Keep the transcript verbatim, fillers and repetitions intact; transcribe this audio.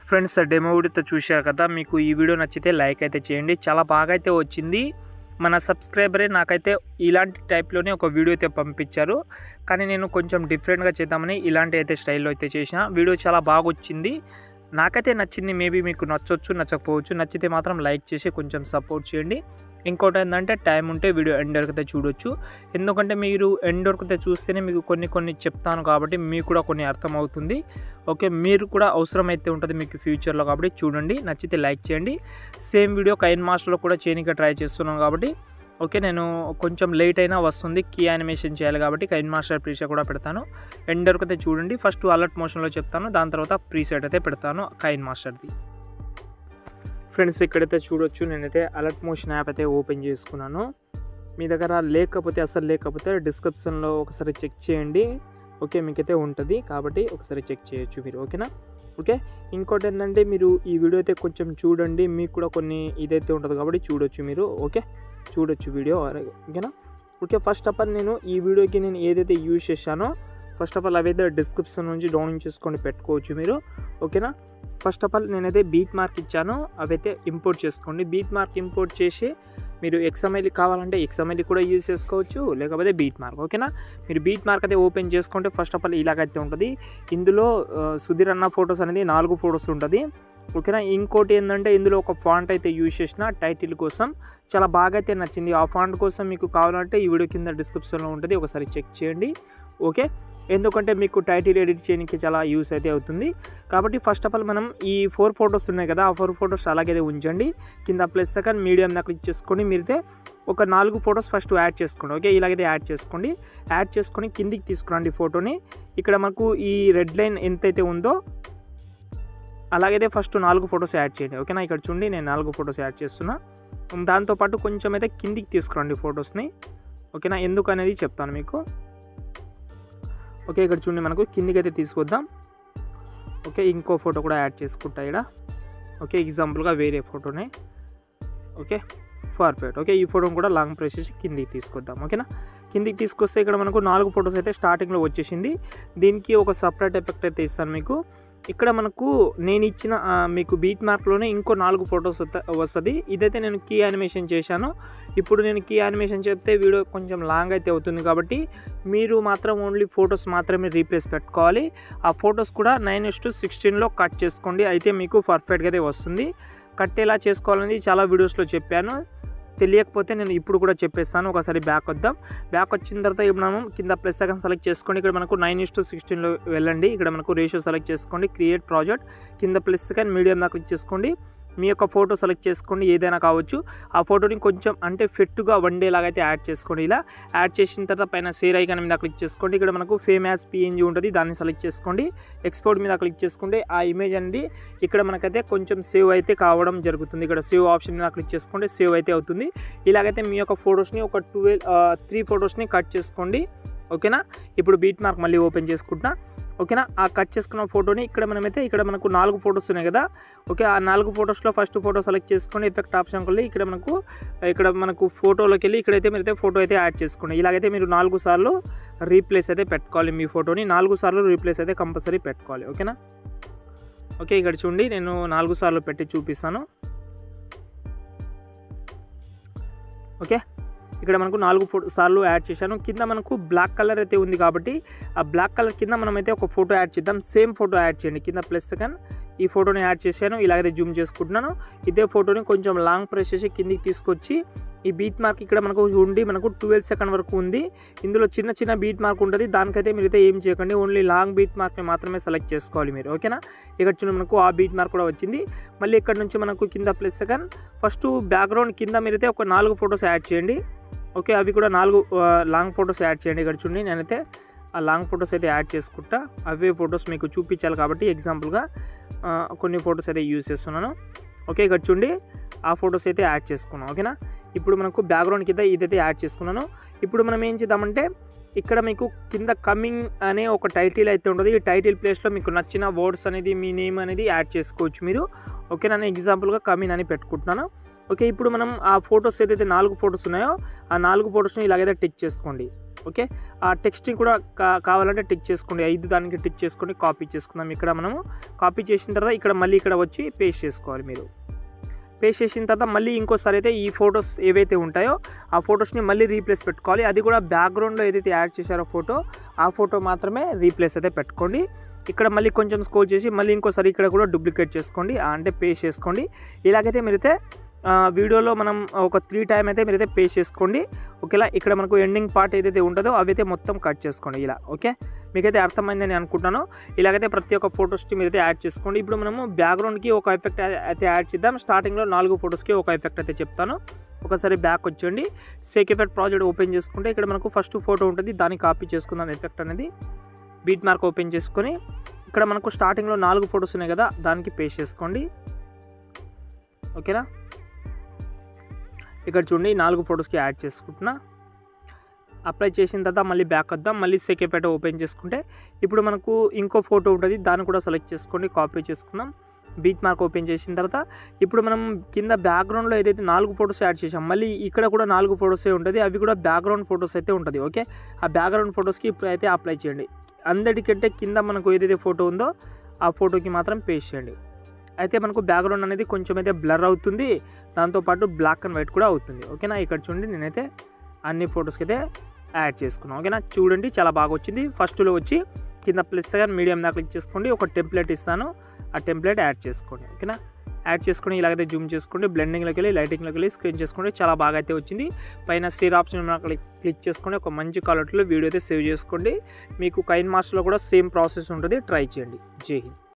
Friends demo video చూశారు కదా, మీకు ఈ వీడియో నచ్చితే లైక్ అయితే చేయండి. చాలా బాగా అయితే వచ్చింది. మన సబ్స్క్రైబరే నాకైతే ఇలాంటి టైప్లోనే ఒక వీడియో అయితే పంపించారు, కానీ నేను కొంచెం డిఫరెంట్గా చేద్దామని ఇలాంటి అయితే స్టైల్లో అయితే చేసిన. వీడియో చాలా బాగా వచ్చింది, నాకైతే నచ్చింది. మేబీ మీకు నచ్చొచ్చు, నచ్చకపోవచ్చు. నచ్చితే మాత్రం లైక్ చేసి కొంచెం సపోర్ట్ చేయండి. ఇంకోటి ఏంటంటే టైం ఉంటే వీడియో ఎండ్ వరకు అయితే చూడొచ్చు, ఎందుకంటే మీరు ఎండ్ వరకు అయితే చూస్తేనే మీకు కొన్ని కొన్ని చెప్తాను కాబట్టి మీకు కూడా కొన్ని అర్థమవుతుంది. ఓకే, మీరు కూడా అవసరం అయితే ఉంటుంది మీకు ఫ్యూచర్లో, కాబట్టి చూడండి. నచ్చితే లైక్ చేయండి. సేమ్ వీడియో కైన్ మాస్టర్లో కూడా చేయడానికి ట్రై చేస్తున్నాను కాబట్టి ఓకే, నేను కొంచెం లేట్ అయినా వస్తుంది. కీ యానిమేషన్ చేయాలి కాబట్టి కైన్ మాస్టర్ ప్రీసెట్ కూడా పెడతాను. ఎండ్ వరకు అయితే చూడండి. ఫస్ట్ అలర్ట్ మోషన్లో చెప్తాను, దాని తర్వాత ప్రీసెట్ అయితే పెడతాను కైన్ మాస్టర్ది. ఫ్రెండ్స్ ఇక్కడైతే చూడొచ్చు, నేనైతే అలర్ట్ మోషన్ యాప్ అయితే ఓపెన్ చేసుకున్నాను. మీ దగ్గర లేకపోతే అసలు లేకపోతే డిస్క్రిప్షన్లో ఒకసారి చెక్ చేయండి. ఓకే, మీకైతే ఉంటుంది కాబట్టి ఒకసారి చెక్ చేయొచ్చు మీరు. ఓకేనా? ఓకే, ఇంకోటి ఏంటంటే మీరు ఈ వీడియో అయితే కొంచెం చూడండి, మీకు కూడా కొన్ని ఇదైతే ఉంటుంది కాబట్టి చూడొచ్చు మీరు. ఓకే, చూడొచ్చు వీడియో. ఓకేనా? ఓకే, ఫస్ట్ ఆఫ్ ఆల్ నేను ఈ వీడియోకి నేను ఏదైతే యూజ్ చేశానో ఫస్ట్ ఆఫ్ ఆల్ అవైతే డిస్క్రిప్షన్ నుంచి డౌన్లోడ్ చేసుకొని పెట్టుకోవచ్చు మీరు. ఓకేనా? ఫస్ట్ ఆఫ్ ఆల్ నేనైతే బీట్ మార్క్ ఇచ్చాను, అవైతే ఇంపోర్ట్ చేసుకోండి. బీట్ మార్క్ ఇంపోర్ట్ చేసి మీరు ఎక్స్ఎంఎల్ కావాలంటే ఎక్స్ఎంఎల్ కూడా యూజ్ చేసుకోవచ్చు, లేకపోతే బీట్ మార్క్. ఓకేనా? మీరు బీట్ మార్క్ అయితే ఓపెన్ చేసుకుంటే ఫస్ట్ ఆఫ్ ఆల్ ఇలాగైతే ఉంటుంది. ఇందులో సుధీర్ అన్న ఫొటోస్ అనేది నాలుగు ఫొటోస్ ఉంటుంది. ఓకేనా? ఇంకోటి ఏంటంటే ఇందులో ఒక ఫాంట్ అయితే యూజ్ చేసిన టైటిల్ కోసం, చాలా బాగా అయితే నచ్చింది. ఆ ఫాంట్ కోసం మీకు కావాలంటే ఈ వీడియో కింద డిస్క్రిప్షన్లో ఉంటుంది, ఒకసారి చెక్ చేయండి. ఓకే, ఎందుకంటే మీకు టైటిల్ ఎడిట్ చేయడానికి చాలా యూస్ అయితే అవుతుంది కాబట్టి ఫస్ట్ ఆఫ్ ఆల్ మనం ఈ ఫోర్ ఫొటోస్ ఉన్నాయి కదా, ఆ ఫోర్ ఫొటోస్ అలాగే ఉంచండి. కింద ప్లస్ సెకండ్ మీడియం దాకా క్లిక్ చేసుకొని మీరైతే ఒక నాలుగు ఫొటోస్ ఫస్ట్ యాడ్ చేసుకోండి. ఓకే, ఇలాగైతే యాడ్ చేసుకోండి. యాడ్ చేసుకొని కిందికి తీసుకురండి ఫోటోని. ఇక్కడ మనకు ఈ రెడ్ లైన్ ఎంతైతే ఉందో అలాగైతే ఫస్ట్ నాలుగు ఫొటోస్ యాడ్ చేయండి. ఓకేనా? ఇక్కడ చూడండి, నేను నాలుగు ఫొటోస్ యాడ్ చేస్తున్నా. దాంతోపాటు కొంచెం అయితే కిందికి తీసుకురండి ఫొటోస్ని. ఓకేనా? ఎందుకు అనేది చెప్తాను మీకు. ఓకే, ఇక్కడ చూడండి, మనకు కిందికి అయితే తీసుకొద్దాం. ఓకే, ఇంకో ఫోటో కూడా యాడ్ చేసుకుంటా ఇక్కడ. ఓకే, ఎగ్జాంపుల్గా వేరే ఫోటోనే. Okay, perfect. ఓకే, ఈ ఫోటోని కూడా లాంగ్ ప్రెస్ చేసి కిందికి తీసుకొద్దాం. ఓకేనా? కిందికి తీసుకొస్తే ఇక్కడ మనకు నాలుగు ఫొటోస్ అయితే స్టార్టింగ్లో వచ్చేసింది. దీనికి ఒక సపరేట్ ఎఫెక్ట్ అయితే ఇస్తాను మీకు. ఇక్కడ మనకు నేను ఇచ్చిన మీకు బీట్ మార్క్లోనే ఇంకో నాలుగు ఫొటోస్ వస్తుంది. ఇదైతే నేను కీ యానిమేషన్ చేశాను. ఇప్పుడు నేను కీ యానిమేషన్ చెప్తే వీడియో కొంచెం లాంగ్ అయితే అవుతుంది కాబట్టి మీరు మాత్రం ఓన్లీ ఫొటోస్ మాత్రమే రీప్లేస్ పెట్టుకోవాలి. ఆ ఫొటోస్ కూడా నైన్ ఇస్ టు సిక్స్టీన్లో కట్ చేసుకోండి, అయితే మీకు పర్ఫెక్ట్గా అయితే వస్తుంది. కట్ ఎలా చేసుకోవాలని చాలా వీడియోస్లో చెప్పాను, తెలియకపోతే నేను ఇప్పుడు కూడా చెప్పేస్తాను. ఒకసారి బ్యాక్ వద్దాం. బ్యాక్ వచ్చిన తర్వాత ఇప్పుడు మనం కింద ప్లస్ సెకండ్ సెలెక్ట్ చేసుకోండి. ఇక్కడ మనకు నైన్ ఇస్ టు సిక్స్టీన్లో వెళ్ళండి. ఇక్కడ మనకు రేషియో సెలెక్ట్ చేసుకోండి, క్రియేట్ ప్రాజెక్ట్. కింద ప్లస్ సెకండ్ మీడియం దాకా క్లిక్ చేసుకోండి. మీ యొక్క ఫోటో సెలెక్ట్ చేసుకోండి, ఏదైనా కావచ్చు. ఆ ఫోటోని కొంచెం అంటే ఫిట్గా వన్ డే లాగా అయితే యాడ్ చేసుకోండి. ఇలా యాడ్ చేసిన తర్వాత పైన షేర్ ఐకాన్ మీద క్లిక్ చేసుకోండి. ఇక్కడ మనకు ఫేమ్ యాజ్ పిఎన్జీ ఉంటుంది, దాన్ని సెలెక్ట్ చేసుకోండి. ఎక్స్పోర్ట్ మీద క్లిక్ చేసుకుంటే ఆ ఇమేజ్ అనేది ఇక్కడ మనకైతే కొంచెం సేవ్ అయితే కావడం జరుగుతుంది. ఇక్కడ సేవ్ ఆప్షన్ మీద క్లిక్ చేసుకుంటే సేవ్ అయితే అవుతుంది. ఇలాగైతే మీ యొక్క ఫొటోస్ని ఒక ట్వెల్వ్ త్రీ ఫొటోస్ని కట్ చేసుకోండి. ఓకేనా? ఇప్పుడు బీట్ మార్క్ మళ్ళీ ఓపెన్ చేసుకుంటా. ఓకేనా? ఆ కట్ చేసుకున్న ఫోటోని ఇక్కడ మనమైతే ఇక్కడ మనకు నాలుగు ఫొటోస్ ఉన్నాయి కదా. ఓకే, ఆ నాలుగు ఫొటోస్లో ఫస్ట్ ఫోటో సెలెక్ట్ చేసుకొని ఎఫెక్ట్ ఆప్షన్కి వెళ్ళి ఇక్కడ మనకు ఇక్కడ మనకు ఫోటోలోకి వెళ్ళి ఇక్కడైతే మీరైతే ఫోటో అయితే యాడ్ చేసుకోండి. ఇలాగైతే మీరు నాలుగు సార్లు రీప్లేస్ అయితే పెట్టుకోవాలి. మీ ఫోటోని నాలుగు సార్లు రీప్లేస్ అయితే కంపల్సరీ పెట్టుకోవాలి. ఓకేనా? ఓకే, ఇక్కడ చూడండి, నేను నాలుగు సార్లు పెట్టి చూపిస్తాను. ఓకే, ఇక్కడ మనకు నాలుగు ఫోటో సార్లు యాడ్ చేశాను. కింద మనకు బ్లాక్ కలర్ అయితే ఉంది కాబట్టి ఆ బ్లాక్ కలర్ కింద మనమైతే ఒక ఫోటో యాడ్ చేద్దాం. సేమ్ ఫోటో యాడ్ చేయండి. కింద ప్లస్ సెకండ్ ఈ ఫోటోని యాడ్ చేశాను, ఇలాగైతే జూమ్ చేసుకుంటున్నాను. ఇదే ఫోటోని కొంచెం లాంగ్ ప్రెస్ చేసి కిందికి తీసుకొచ్చి ఈ బీట్ మార్క్ ఇక్కడ మనకు ఉండి మనకు ట్వెల్వ్ సెకండ్ వరకు ఉంది. ఇందులో చిన్న చిన్న బీట్ మార్క్ ఉంటుంది, దానికైతే మీరైతే ఏం చేయకండి, ఓన్లీ లాంగ్ బీట్ మార్క్ని మాత్రమే సెలెక్ట్ చేసుకోవాలి మీరు. ఓకేనా? ఇక్కడ చూడండి, మనకు ఆ బీట్ మార్క్ కూడా వచ్చింది. మళ్ళీ ఇక్కడ నుంచి మనకు కింద ప్లస్ సెకండ్ ఫస్ట్ బ్యాక్గ్రౌండ్ కింద మీరైతే ఒక నాలుగు ఫొటోస్ యాడ్ చేయండి. ఓకే, అవి కూడా నాలుగు లాంగ్ ఫొటోస్ యాడ్ చేయండి. ఇక్కడ చూడండి, నేనైతే ఆ లాంగ్ ఫొటోస్ అయితే యాడ్ చేసుకుంటా. అవే ఫొటోస్ మీకు చూపించాలి కాబట్టి ఎగ్జాంపుల్గా కొన్ని ఫొటోస్ అయితే యూజ్ చేస్తున్నాను. ఓకే, ఇక్కడ చూడండి, ఆ ఫొటోస్ అయితే యాడ్ చేసుకున్నాను. ఓకేనా? ఇప్పుడు మనకు బ్యాక్గ్రౌండ్ కింద ఇదైతే యాడ్ చేసుకున్నాను. ఇప్పుడు మనం ఏం చేద్దామంటే ఇక్కడ మీకు కింద కమింగ్ అనే ఒక టైటిల్ అయితే ఉంటుంది. ఈ టైటిల్ ప్లేస్లో మీకు నచ్చిన వర్డ్స్ అనేది మీ నేమ్ అనేది యాడ్ చేసుకోవచ్చు మీరు. ఓకే, నేను ఎగ్జాంపుల్గా కమింగ్ అని పెట్టుకుంటున్నాను. ఓకే, ఇప్పుడు మనం ఆ ఫొటోస్ ఏదైతే నాలుగు ఫొటోస్ ఉన్నాయో ఆ నాలుగు ఫొటోస్ని ఇలాగైతే టిక్ చేసుకోండి. ఓకే, ఆ టెక్స్ట్ని కూడా కా కావాలంటే టిక్ చేసుకోండి, ఐదు దానికి టిక్ చేసుకొని కాపీ చేసుకుందాం. ఇక్కడ మనము కాపీ చేసిన తర్వాత ఇక్కడ మళ్ళీ ఇక్కడ వచ్చి పేస్ట్ చేసుకోవాలి. మీరు పేస్ట్ చేసిన తర్వాత మళ్ళీ ఇంకోసారి అయితే ఈ ఫొటోస్ ఏవైతే ఉంటాయో ఆ ఫొటోస్ని మళ్ళీ రీప్లేస్ పెట్టుకోవాలి. అది కూడా బ్యాక్గ్రౌండ్లో ఏదైతే యాడ్ చేశారో ఫోటో ఆ ఫోటో మాత్రమే రీప్లేస్ అయితే పెట్టుకోండి. ఇక్కడ మళ్ళీ కొంచెం స్క్రోల్ చేసి మళ్ళీ ఇంకోసారి ఇక్కడ కూడా డూప్లికేట్ చేసుకోండి, అంటే పేస్ట్ చేసుకోండి. ఇలాగైతే మీరైతే వీడియోలో మనం ఒక త్రీ టైం అయితే మీరైతే పేస్ట్ చేసుకోండి. ఓకేలా, ఇక్కడ మనకు ఎండింగ్ పార్ట్ ఏదైతే ఉంటుందో అవైతే మొత్తం కట్ చేసుకోండి ఇలా. ఓకే, మీకైతే అర్థమైందని అనుకుంటున్నాను. ఇలాగైతే ప్రతి ఒక్క ఫొటోస్కి మీరైతే యాడ్ చేసుకోండి. ఇప్పుడు మనము బ్యాక్గ్రౌండ్కి ఒక ఎఫెక్ట్ అయితే యాడ్ చేద్దాం. స్టార్టింగ్లో నాలుగు ఫొటోస్కి ఒక ఎఫెక్ట్ అయితే చెప్తాను. ఒకసారి బ్యాక్ వచ్చేయండి, సేక్ ఎఫెక్ట్ ప్రాజెక్ట్ ఓపెన్ చేసుకుంటే ఇక్కడ మనకు ఫస్ట్ ఫోటో ఉంటుంది, దాన్ని కాపీ చేసుకుందాం ఎఫెక్ట్ అనేది. బీట్ మార్క్ ఓపెన్ చేసుకొని ఇక్కడ మనకు స్టార్టింగ్లో నాలుగు ఫొటోస్ ఉన్నాయి కదా, దానికి పేస్ట్ చేసుకోండి. ఓకేనా, ఇక్కడ చూడండి నాలుగు ఫొటోస్కి యాడ్ చేసుకుంటున్నా. అప్లై చేసిన తర్వాత మళ్ళీ బ్యాక్ వద్దాం, మళ్ళీ సెకండ్ పేట ఓపెన్ చేసుకుంటే ఇప్పుడు మనకు ఇంకో ఫోటో ఉంటుంది, దాన్ని కూడా సెలెక్ట్ చేసుకోండి, కాపీ చేసుకుందాం. బీట్ మార్క్ ఓపెన్ చేసిన తర్వాత ఇప్పుడు మనం కింద బ్యాక్గ్రౌండ్లో ఏదైతే నాలుగు ఫొటోస్ యాడ్ చేసాం, మళ్ళీ ఇక్కడ కూడా నాలుగు ఫొటోసే ఉంటుంది, అవి కూడా బ్యాక్గ్రౌండ్ ఫొటోస్ అయితే ఉంటుంది. ఓకే, ఆ బ్యాక్గ్రౌండ్ ఫొటోస్కి ఇప్పుడు అయితే అప్లై చేయండి. అందరికంటే కింద మనకు ఏదైతే ఫోటో ఉందో ఆ ఫోటోకి మాత్రం పేస్ట్ చేయండి. అయితే మనకు బ్యాక్గ్రౌండ్ అనేది కొంచెం అయితే బ్లర్ అవుతుంది, దాంతోపాటు బ్లాక్ అండ్ వైట్ కూడా అవుతుంది. ఓకేనా, ఇక్కడ చూడండి నేనైతే అన్ని ఫొటోస్కి అయితే యాడ్ చేసుకున్నాను. ఓకేనా, చూడండి చాలా బాగా వచ్చింది. ఫస్ట్లో వచ్చి కింద ప్లస్ కానీ మీడియం దాకా క్లిక్ చేసుకోండి, ఒక టెంప్లెట్ ఇస్తాను, ఆ టెంప్లెట్ యాడ్ చేసుకోండి. ఓకేనా, యాడ్ చేసుకొని ఇలాగైతే జూమ్ చేసుకోండి, బ్లెండింగ్లోకి వెళ్ళి లైటింగ్లోకి వెళ్ళి స్క్రీన్ చేసుకోండి. చాలా బాగా అయితే వచ్చింది. పైన షేర్ ఆప్షన్ క్లిక్ క్లిక్ చేసుకొని ఒక మంచి క్వాలిటీలో వీడియో అయితే సేవ్ చేసుకోండి. మీకు కైన్ మాస్టర్లో కూడా సేమ్ ప్రాసెస్ ఉంటుంది, ట్రై చేయండి. జై హింద్.